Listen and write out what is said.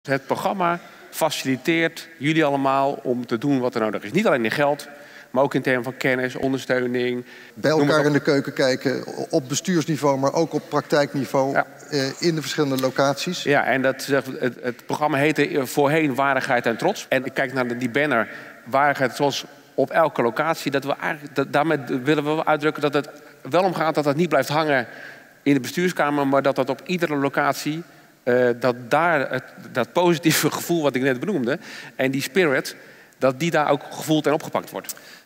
Het programma faciliteert jullie allemaal om te doen wat er nodig is. Niet alleen in geld, maar ook in termen van kennis, ondersteuning. Bij elkaar in de keuken kijken, op bestuursniveau, maar ook op praktijkniveau, ja. In de verschillende locaties. Ja, en het programma heette voorheen Waardigheid en Trots. En ik kijk naar die banner, Waardigheid en Trots op elke locatie. Daarmee willen we uitdrukken dat het wel om gaat dat het niet blijft hangen in de bestuurskamer, maar dat op iedere locatie, dat positieve gevoel wat ik net benoemde en die spirit, dat die daar ook gevoeld en opgepakt wordt.